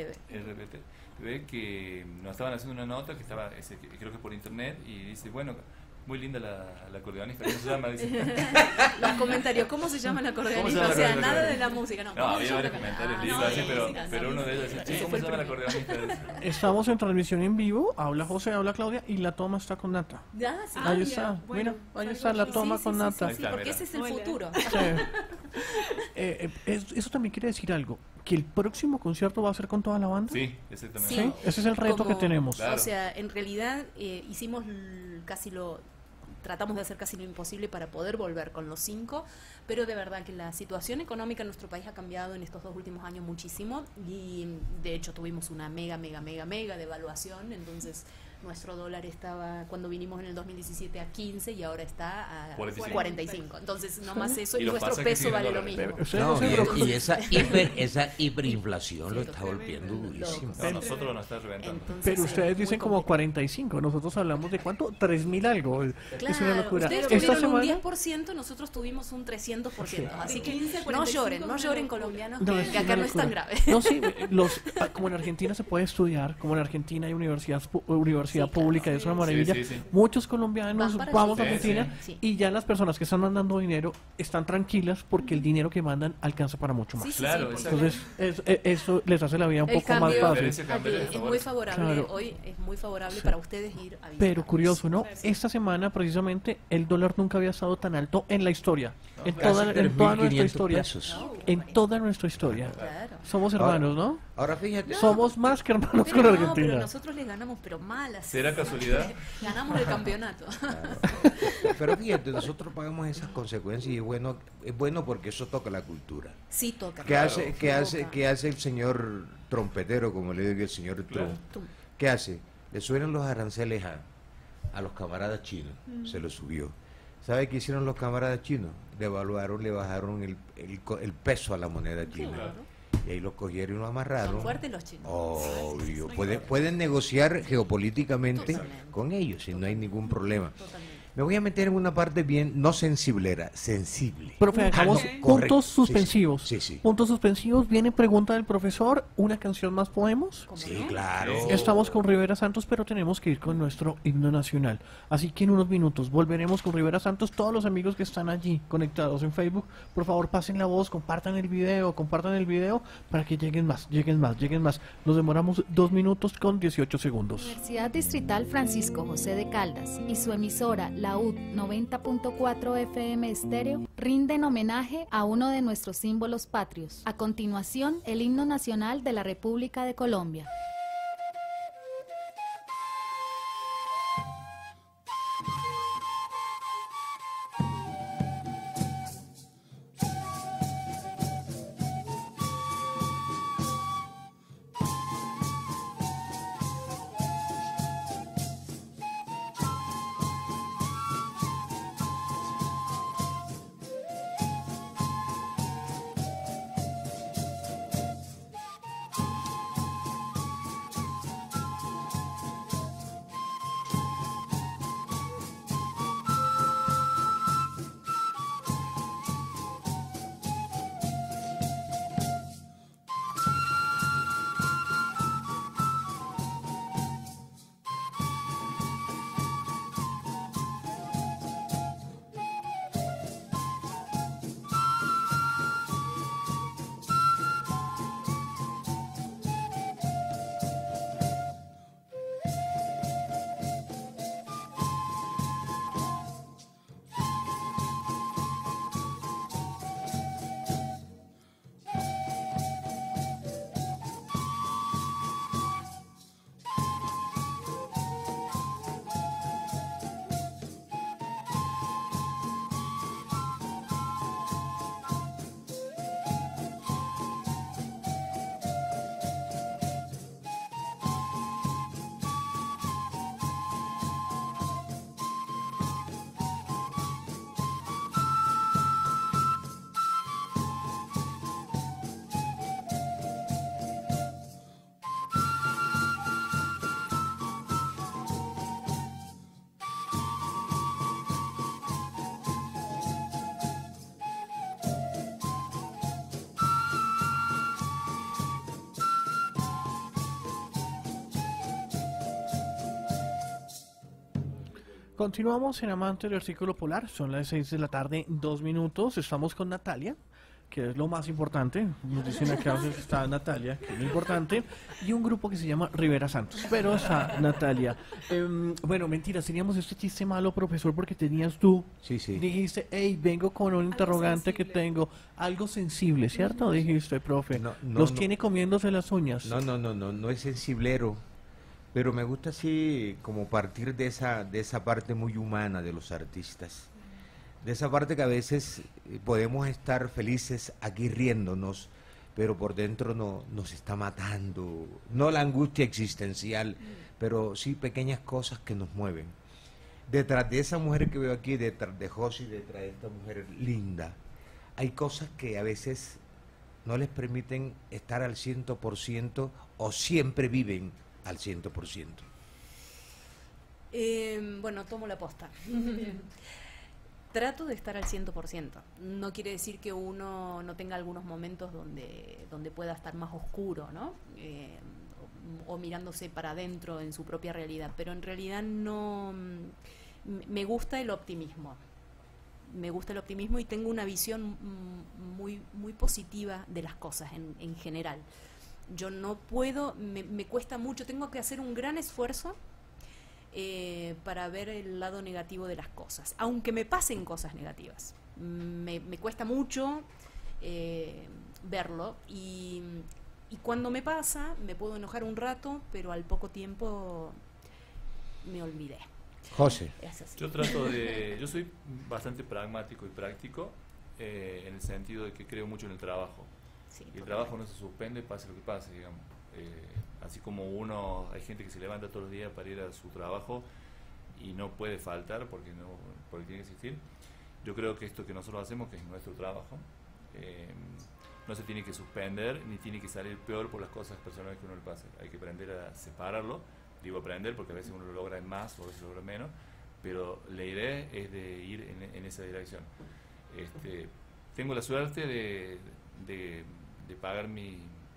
RPTV, que nos estaban haciendo una nota que estaba, creo que por internet, y dice, bueno, muy linda la acordeonista, ¿cómo se llama? Dice. Los comentarios, ¿cómo se llama la ¿Cómo se acordeonista? llama O sea, la nada acordeonista? de la música, no. No, ¿Cómo se había llama varios la- comentarios Ah, lindos no, así, sí, pero uno de ellos decía, Ese "Che, ¿cómo fue se el llama la primero. acordeonista? Estamos en transmisión en vivo. Habla José, habla Claudia y la toma está con Nata. Ya, sí. Ahí ya, está. bueno, Mira, ahí salgo está la yo. toma Sí, con sí, Nata. Ahí Sí, está, porque mira. ese es el Hola. futuro. Sí. Eso también quiere decir algo. Que el próximo concierto va a ser con toda la banda. Sí, exactamente. Sí, ese es el reto Como- que tenemos. Claro. O sea, en realidad hicimos tratamos de hacer casi lo imposible para poder volver con los 5, pero de verdad que la situación económica en nuestro país ha cambiado en estos 2 últimos años muchísimo y de hecho tuvimos una mega devaluación, entonces nuestro dólar estaba cuando vinimos en el 2017 a 15 y ahora está a 45. Entonces, no más eso Y y los nuestro pasajes peso siguen vale lo dólares. mismo. Pero ustedes no No, se preocupen. y esa hiperinflación Sí, lo está tremendo. golpeando durísimo. No, nosotros nos está reventando. Entonces, Pero es ustedes muy dicen como complicado. 45, nosotros hablamos de cuánto, 3.000 algo. Es una Claro, locura. ustedes Esta tuvieron un semana 10%, nosotros tuvimos un 300%. Así De que 15 a no 45 lloren, no es una lloren locura. colombianos, No, que es acá una no es tan locura. grave. No, sí, como en Argentina se puede estudiar, como en Argentina hay universidad Sí, pública, claro. es una Sí, maravilla. sí, sí. Muchos colombianos Van para vamos a allá. Argentina Sí, sí. y ya las personas que están mandando dinero están tranquilas porque el dinero que mandan alcanza para mucho más. Sí, sí, Claro, sí, exacto. porque Entonces, eso les hace la vida un El poco más cambio- fácil. Diferencia cambiaria de es muy favores. favorable, Claro. hoy es muy favorable Sí. para ustedes ir a visitar. Pero curioso, ¿no? Claro, sí. Esta semana precisamente el dólar nunca había estado tan alto en la historia. No, en Casi toda nuestra 3.500 historia. pesos. No, En parece- toda nuestra historia. Claro. Somos hermanos, ¿no? Ahora fíjate, Somos más que hermanos Pero con no, Argentina. pero nosotros les ganamos, pero mal. así. ¿Será casualidad? Ganamos el campeonato. pero fíjate, nosotros pagamos esas consecuencias y es bueno porque eso toca la cultura. Sí toca. ¿Qué hace, Toca. qué hace el señor trompetero, como le digo el señor Claro. Trump? Tum. ¿Qué hace? Le suben los aranceles a los camaradas chinos, se los subió. ¿Sabe qué hicieron los camaradas chinos? Devaluaron, le bajaron el peso a la moneda china. Claro. Y ahí lo cogieron y lo Son amarraron. fuertes los chinos. Obvio, pueden negociar geopolíticamente Totalmente. con ellos y no hay ningún problema. Totalmente. Me voy a meter en una parte bien, no sensiblera, sensible. Profe, hagamos Ok. Correcto. puntos Sí, sí. suspensivos. Sí, sí. Puntos suspensivos. Viene pregunta del profesor. ¿Una canción más podemos? ¿Cómo Sí, no? claro. Sí. Estamos con Rivera Santos, pero tenemos que ir con nuestro himno nacional. Así que en unos minutos volveremos con Rivera Santos. Todos los amigos que están allí conectados en Facebook, por favor pasen la voz, compartan el video para que lleguen más. Nos demoramos 2 minutos con 18 segundos. Universidad Distrital Francisco José de Caldas y su emisora La UD 90.4 FM Estéreo rinden homenaje a uno de nuestros símbolos patrios. A continuación, el himno nacional de la República de Colombia. Continuamos en Amante del Círculo Polar, son las 6 de la tarde, 2 minutos, estamos con Natalia, que es lo más importante, nos dicen acá que está Natalia, que es lo importante, y un grupo que se llama Rivera Santos, pero está Natalia. Bueno, mentira, teníamos este chiste malo, profesor, porque tenías tú, Sí, sí. dijiste, hey, vengo con un interrogante que sensible. tengo, algo sensible, ¿cierto? Dijiste, profe, No, no, los no. tiene comiéndose las uñas. No es sensiblero, pero me gusta así como partir de esa parte muy humana de los artistas. De esa parte que a veces podemos estar felices aquí riéndonos, pero por dentro nos está matando. No la angustia existencial, pero sí pequeñas cosas que nos mueven. Detrás de esa mujer que veo aquí, detrás de José, detrás de esta mujer linda, hay cosas que a veces no les permiten estar al 100% o siempre viven al 100%. Bueno, tomo la posta. Trato de estar al 100%. No quiere decir que uno no tenga algunos momentos donde pueda estar más oscuro, ¿no? O mirándose para adentro en su propia realidad. Pero en realidad no... Me gusta el optimismo. Me gusta el optimismo y tengo una visión muy, muy positiva de las cosas en general. Yo no puedo, me cuesta mucho, tengo que hacer un gran esfuerzo para ver el lado negativo de las cosas, aunque me pasen cosas negativas. Me cuesta mucho verlo y cuando me pasa me puedo enojar un rato, pero al poco tiempo me olvidé. José. Es así. Yo soy bastante pragmático y práctico en el sentido de que creo mucho en el trabajo. Sí, Y el trabajo no se suspende, pase lo que pase, digamos. Así como hay gente que se levanta todos los días para ir a su trabajo y no puede faltar porque tiene que existir. Yo creo que esto que nosotros hacemos, que es nuestro trabajo, no se tiene que suspender ni tiene que salir peor por las cosas personales que uno le pase. Hay que aprender a separarlo. Digo aprender porque a veces uno lo logra en más o a veces lo logra menos, pero la idea es de ir en esa dirección. Tengo la suerte de pagar mi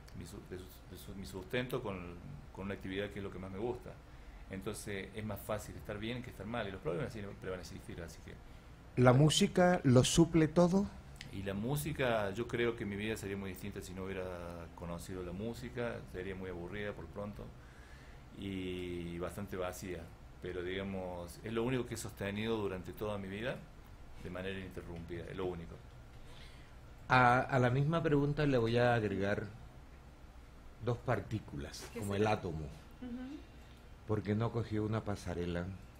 sustento con una actividad que es lo que más me gusta. Entonces es más fácil estar bien que estar mal, y los problemas siempre van a existir, así que... ¿La música lo suple todo? Y la música, yo creo que mi vida sería muy distinta si no hubiera conocido la música, sería muy aburrida por pronto y bastante vacía, pero digamos, es lo único que he sostenido durante toda mi vida de manera ininterrumpida, es lo único. A la misma pregunta le voy a agregar dos partículas, ¿Qué como será? el átomo. ¿Por qué no cogió una pasarela?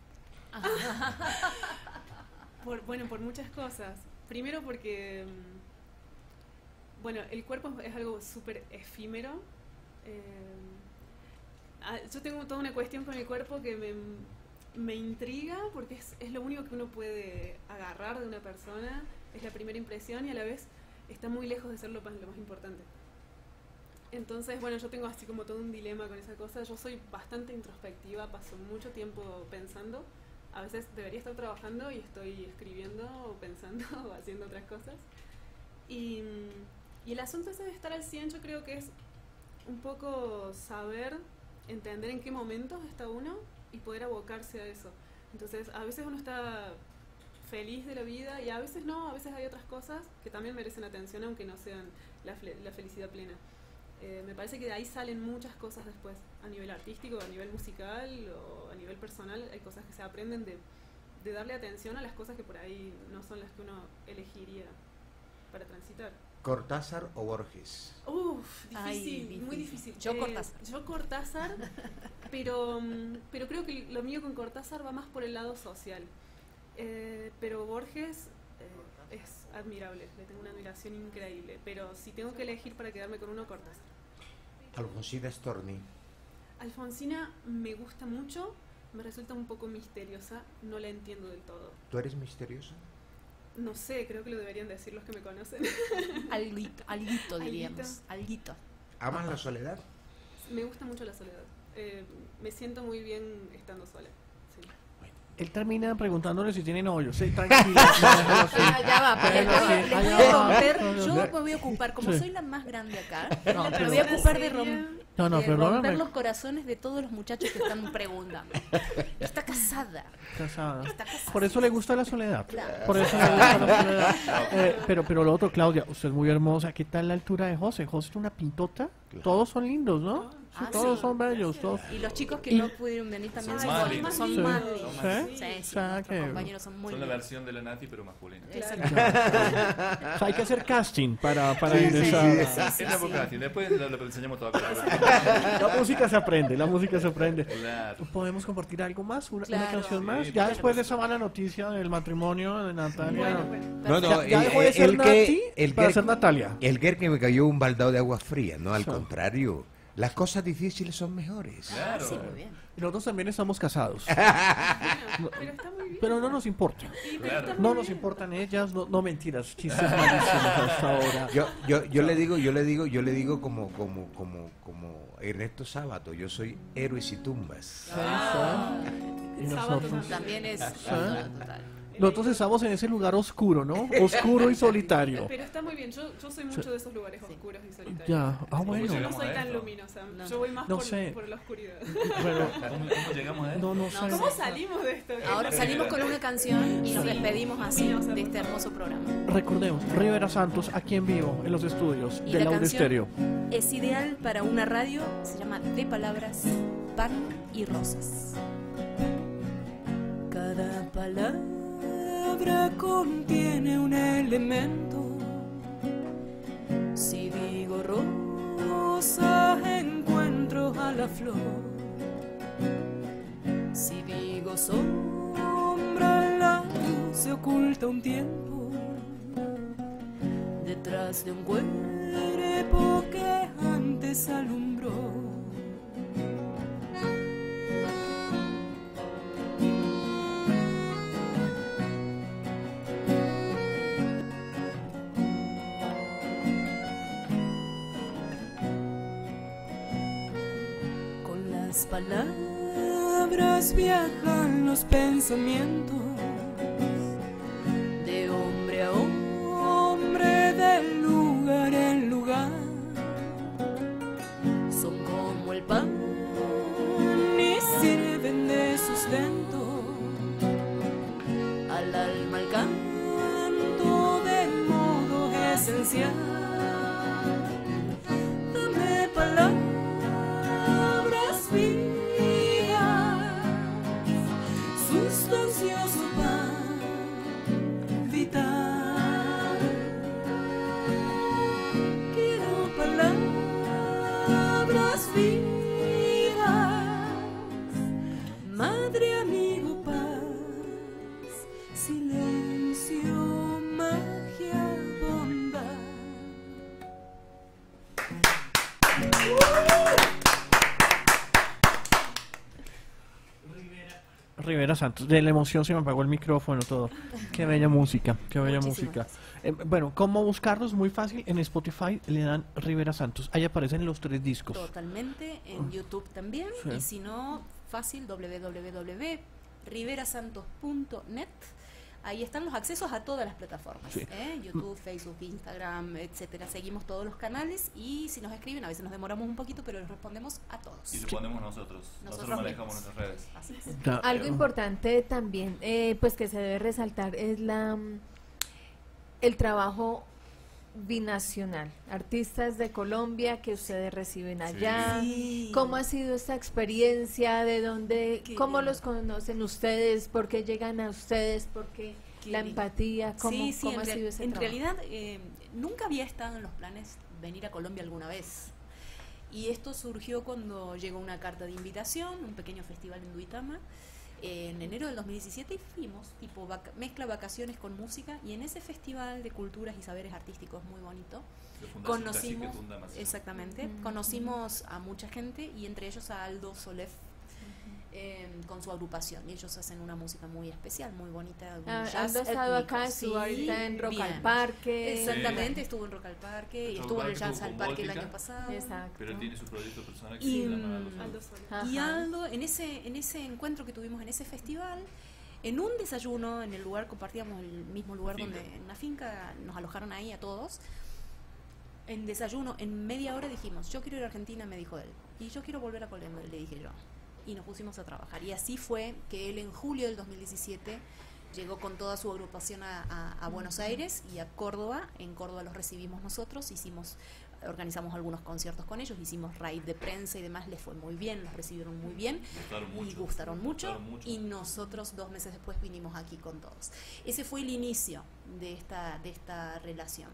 Por muchas cosas. Primero porque, bueno, el cuerpo es algo súper efímero. Yo tengo toda una cuestión con el cuerpo que me intriga porque es lo único que uno puede agarrar de una persona, es la primera impresión y a la vez está muy lejos de ser lo más importante. Entonces, bueno, yo tengo así como todo un dilema con esa cosa. Yo soy bastante introspectiva, paso mucho tiempo pensando. A veces debería estar trabajando y estoy escribiendo o pensando o haciendo otras cosas. Y el asunto ese de estar al 100 yo creo que es un poco saber, entender en qué momentos está uno y poder abocarse a eso. Entonces, a veces uno está feliz de la vida y a veces no, a veces hay otras cosas que también merecen atención aunque no sean la felicidad plena. Me parece que de ahí salen muchas cosas después, a nivel artístico, a nivel musical o a nivel personal. Hay cosas que se aprenden de darle atención a las cosas que por ahí no son las que uno elegiría para transitar. ¿Cortázar o Borges? Uf, difícil, Ay, muy difícil. Yo Cortázar. Yo Cortázar, pero creo que lo mío con Cortázar va más por el lado social. Pero Borges es admirable, le tengo una admiración increíble. Pero si tengo que elegir para quedarme con uno, Cortázar. Alfonsina Storni. Alfonsina me gusta mucho, me resulta un poco misteriosa, no la entiendo del todo. ¿Tú eres misteriosa? No sé, creo que lo deberían decir los que me conocen. Alguito diríamos, alguito. ¿Amas la soledad? Me gusta mucho la soledad. Me siento muy bien estando sola. Sí. Él termina preguntándole si tiene novio. Sí, tranquila. Ya va, pero Les voy allá a va. romper, No, no, yo no. me voy a ocupar, como Sí. soy la más grande acá, No, me pero- voy a ocupar de Seria. No, no, de romper perdóname. los corazones de todos los muchachos que están preguntando. Está casada. Casada. Está casada. Por eso le gusta la soledad. Claro. Por eso le gusta la soledad. Pero lo otro, Claudia, usted es muy hermosa. ¿Qué tal la altura de José? José es una pintota. Todos son lindos, ¿no? Sí, Ah, todos sí. son bellos. Todos. Y los chicos que Y- no pudieron venir también Son son, más lindos. son Sí. más lindos. ¿Sí? Sí, sí, O sea, nuestros que- compañeros son muy Son la lindos. versión de la Nati, pero masculina. Exacto. O sea, hay que hacer casting para Sí, ingresar. sí, Es la sí. casting. Después le enseñamos todo a La música se aprende, la música se aprende. Claro. ¿Podemos compartir algo más? ¿Una Claro. canción Sí, más? Ya claro. después de esa mala noticia del matrimonio de Natalia. No, no, Ya dejó de ser Nati para ser Natalia. El que me cayó un baldado de agua fría, no, al Sí. contrario. Las cosas difíciles son mejores. Claro. Sí, muy bien. Y nosotros también estamos casados. Bueno, pero está muy bien. Pero no nos importa. Y pero Claro. está muy No nos bien. importan ellas, no mentiras, chistes malísimos hasta ahora. Yo le digo como Ernesto Sábato, yo soy héroes y tumbas. Y Sábado nosotros, También es Sí. total. nosotros estamos en ese lugar oscuro, ¿no? Oscuro y solitario. Pero está muy bien. Yo soy mucho de esos lugares oscuros y solitarios. Ya, ¿Cómo Yo no llegamos soy a tan esto? luminosa. No. Yo voy más No sé. por la oscuridad. Pero, ¿Cómo llegamos a esto? no sé. ¿Cómo salimos de esto? Ahora salimos con una canción y nos despedimos así de este hermoso programa. Recordemos, Rivera Santos aquí en vivo en los estudios Y de la Laude canción Estéreo. es ideal para una radio, se llama De Palabras, Pan y Rosas. Cada palabra contiene un elemento. Si digo rosa, encuentro a la flor. Si digo sombra, la luz se oculta un tiempo detrás de un cuerpo que antes alumbró. Con las palabras viajan los pensamientos de hombre a hombre, de lugar en lugar. Son como el pan y sirven de sustento al alma, al canto de modo esencial. Dame palabras vivas, sustancioso pan vital. Quiero palabras vivas, madre, amigo, paz, silencio, magia, bondad. Rivera Santos, de la emoción se me apagó el micrófono, todo. Qué bella música, qué bella Muchísimas música. Bueno, ¿cómo buscarlos? Muy fácil, en Spotify le dan Rivera Santos, ahí aparecen los 3 discos. Totalmente, en YouTube también, Sí. y si no, fácil, www.riverasantos.net. Ahí están los accesos a todas las plataformas, Sí. YouTube, Facebook, Instagram, etcétera. Seguimos todos los canales y si nos escriben, a veces nos demoramos un poquito, pero les respondemos a todos. Y lo ponemos nosotros. Nosotros manejamos nuestras redes. Así es. Ya, Algo importante también, pues que se debe resaltar es el trabajo binacional. Artistas de Colombia que ustedes reciben allá. Sí. ¿Cómo ha sido esta experiencia? ¿De dónde? Qué ¿Cómo lindo. los conocen ustedes? ¿Por qué llegan a ustedes? ¿Por qué Qué la lindo. empatía? ¿Cómo, Sí, sí, cómo ha sido ese en trabajo? realidad nunca había estado en los planes venir a Colombia alguna vez. Y esto surgió cuando llegó una carta de invitación, un pequeño festival en Duitama, en enero del 2017, y fuimos, tipo mezcla vacaciones con música, y en ese festival de culturas y saberes artísticos muy bonito, De Fundación conocimos, Cacique Tundama. exactamente, Mm. conocimos a mucha gente, y entre ellos a Aldo Solef, con su agrupación, y ellos hacen una música muy especial, muy bonita, un jazz Aldo ha estado étnico. acá, estuvo Sí, ahorita en Rock al bien. Parque. Exactamente, estuvo en Rock al Parque y Estuvo estuvo en el estuvo Jazz al con Parque el Bótica. año pasado. Exacto. Pero él tiene su proyecto personal que Y, se llama Aldo Soler. Aldo Soler. Ajá. Y Aldo, en ese encuentro que tuvimos en ese festival, en un desayuno, en el lugar, compartíamos el mismo lugar Finca. donde, en una finca, nos alojaron ahí a todos. En desayuno, en media hora dijimos, yo quiero ir a Argentina, me dijo él. Y yo quiero volver a Colombia, le dije yo. Y nos pusimos a trabajar. Y así fue que él en julio del 2017 llegó con toda su agrupación a Buenos Aires y a Córdoba. En Córdoba los recibimos nosotros, organizamos algunos conciertos con ellos, hicimos raid de prensa y demás, les fue muy bien, los recibieron muy bien y gustaron mucho, y nosotros 2 meses después vinimos aquí con todos. Ese fue el inicio de esta relación.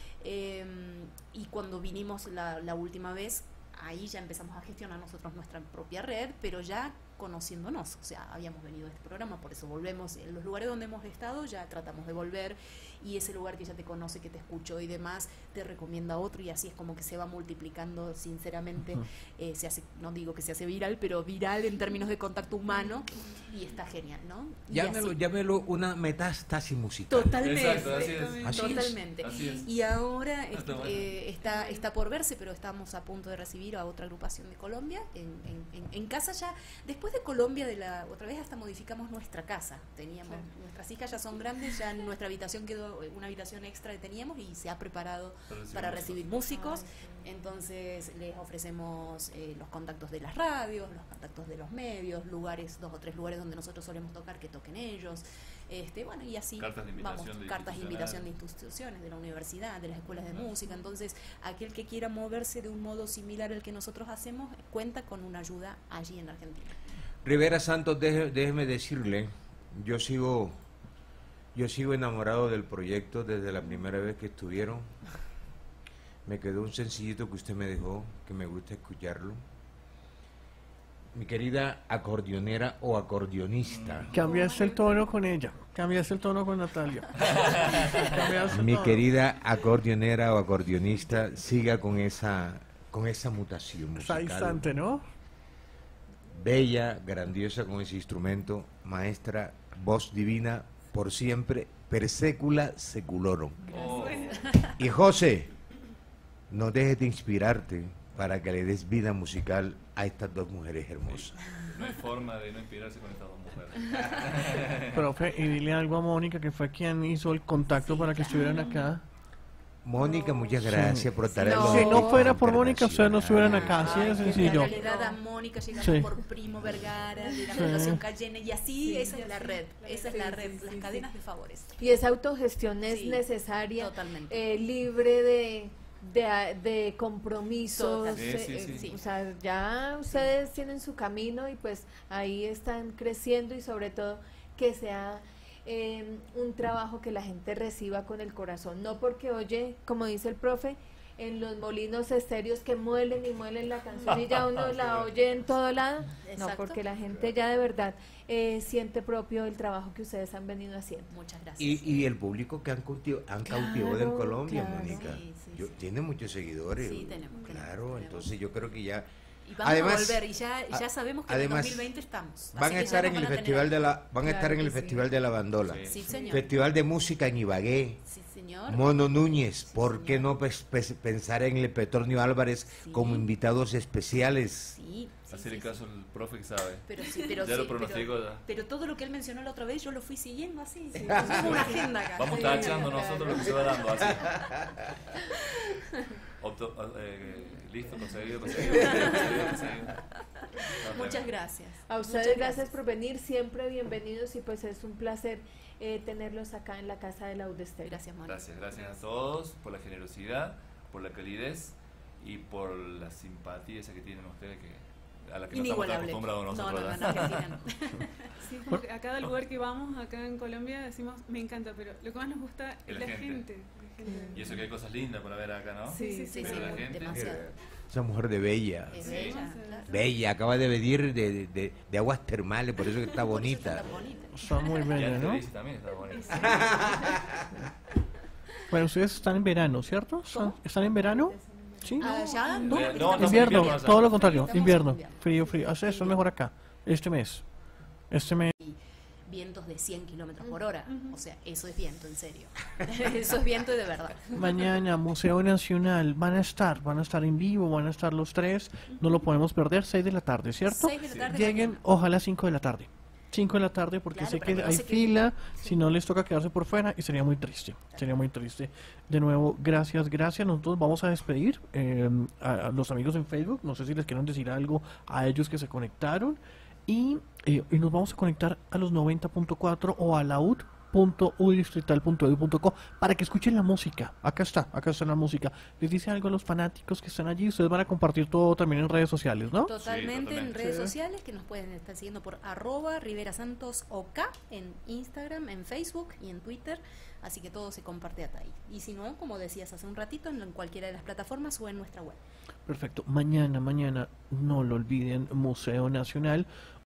Y cuando vinimos la última vez, ahí ya empezamos a gestionar nosotros nuestra propia red, pero ya conociéndonos, o sea, habíamos venido a este programa, por eso volvemos. En los lugares donde hemos estado ya tratamos de volver, y ese lugar que ya te conoce, que te escuchó y demás, te recomienda otro, y así es como que se va multiplicando, sinceramente. Se hace, no digo que se hace viral, pero viral en términos de contacto humano, y está genial, ¿no? Llámelo una metástasis musical. Totalmente. Exacto, así es. Así Totalmente. Así es. Y ahora Está bueno. está por verse, pero estamos a punto de recibir a otra agrupación de Colombia en casa ya. Después de Colombia, otra vez hasta modificamos nuestra casa. Teníamos, nuestras hijas ya son grandes, ya en nuestra habitación quedó una habitación extra que teníamos, y se ha preparado para recibir músicos. Entonces les ofrecemos los contactos de las radios, los contactos de los medios, 2 o 3 lugares donde nosotros solemos tocar, que toquen ellos. Bueno, y así Cartas de invitación de cartas de invitación de instituciones, de la universidad, de las escuelas de música. Entonces, aquel que quiera moverse de un modo similar al que nosotros hacemos, cuenta con una ayuda allí en Argentina. Rivera Santos, déjeme decirle, yo sigo enamorado del proyecto desde la primera vez que estuvieron. Me quedó un sencillito que usted me dejó, que me gusta escucharlo. Mi querida acordeonera o acordeonista. Cambiaste el tono con ella, cambiaste el tono con Natalia. Cambiaste Mi todo. querida acordeonera o acordeonista, siga con esa mutación Está musical. distante, ¿no? Bella, grandiosa con ese instrumento, maestra, voz divina, por siempre, per secula seculorum. Oh, Y José, no dejes de inspirarte para que le des vida musical a estas 2 mujeres hermosas. no hay forma de no inspirarse con estas 2 mujeres. Profe, y dile algo a Mónica, que fue quien hizo el contacto para que estuvieran acá. Mónica, muchas gracias por traerlo. Si no fuera por Mónica, ustedes no estuvieran acá, así de En sencillo. realidad a Mónica llegamos Sí. por Primo Vergara, de la Fundación Cayenne, y así esa es la red, las cadenas de favores. Y esa autogestión es Sí, necesaria, totalmente. libre de compromisos. Totalmente. Sí. Sí. O sea, ya ustedes tienen su camino, y pues ahí están creciendo, y sobre todo que sea un trabajo que la gente reciba con el corazón, no porque oye, como dice el profe, en los molinos estéreos que muelen y muelen la canción y ya uno la oye en todo lado. No, Exacto. porque la gente ya de verdad siente propio el trabajo que ustedes han venido haciendo. Muchas gracias. Y el público que han cautivado en Colombia, claro. Mónica. Sí. Tiene muchos seguidores. Sí, tenemos. Claro, entonces yo creo que ya... Y vamos Además, a volver, y ya sabemos que además, en el 2020 estamos. Van Así a que estar ya en nos el van a festival tener van a estar en el Festival de la Bandola. Sí. Sí, señor. Festival de Música en Ibagué. Sí, señor. Mono Núñez, ¿por Sí, qué señor. no pensar en el Petronio Álvarez Sí. como invitados especiales? Sí. Hacerle caso al profe que sabe. Pero Ya lo pronosticó ya. pero todo lo que él mencionó la otra vez yo lo fui siguiendo así. Tenemos una agenda acá. Vamos Sí, tachando claro. nosotros lo que se va dando así. Listo, conseguido. Muchas gracias. A ustedes Muchas gracias por venir, siempre bienvenidos, y pues es un placer tenerlos acá en la casa de la UDESTER. Gracias, Mónica. Gracias a todos por la generosidad, por la calidez y por la simpatía esa que tienen ustedes, a la que no estamos tan Inigualable. acostumbrados nosotros. No, ¿verdad? Argentina no. Sí, porque a cada lugar que vamos, acá en Colombia, decimos, me encanta, pero lo que más nos gusta Es es la la gente. gente. Y eso que hay cosas lindas para ver acá, ¿no? Sí, Sí, Pero sí, la gente- demasiado. Esa mujer de Bella. Es Sí. bella, Sí. claro. Bella, acaba de venir de aguas termales, por eso que está Por eso está bonita. tan bonita. Está muy Y bella, antes ¿no? de ella también está bonito. Bueno, ustedes están en verano, ¿cierto? ¿Están en verano? ¿Sí? Allá No, no, estamos Invierno, invierno allá. todo lo contrario, Estamos en invierno. invierno. Frío. Hace esto mejor acá, este mes. vientos de 100 kilómetros por hora. O sea, eso es viento, en serio. Eso es viento de verdad. Mañana, Museo Nacional, van a estar en vivo, van a estar los 3, no lo podemos perder, 6 de la tarde, ¿cierto? 6 de la tarde Lleguen, mañana. ojalá 5 de la tarde. 5 de la tarde, porque Claro, sé para que que no hay se queden. fila, Sí. si no les toca quedarse por fuera, y sería muy triste, sería muy triste. De nuevo, gracias. Nosotros vamos a despedir a los amigos en Facebook, no sé si les quieren decir algo a ellos que se conectaron, y nos vamos a conectar a los 90.4 o a la ud.udistrital.edu.co para que escuchen la música. Acá está la música. Les dice algo a los fanáticos que están allí. Ustedes van a compartir todo también en redes sociales, ¿no? Totalmente, en totalmente. redes Sí. sociales que nos pueden estar siguiendo por @RiveraSantosOK en Instagram, en Facebook y en Twitter. Así que todo se comparte hasta ahí. Y si no, como decías hace un ratito, en cualquiera de las plataformas o en nuestra web. Perfecto. Mañana, no lo olviden, Museo Nacional.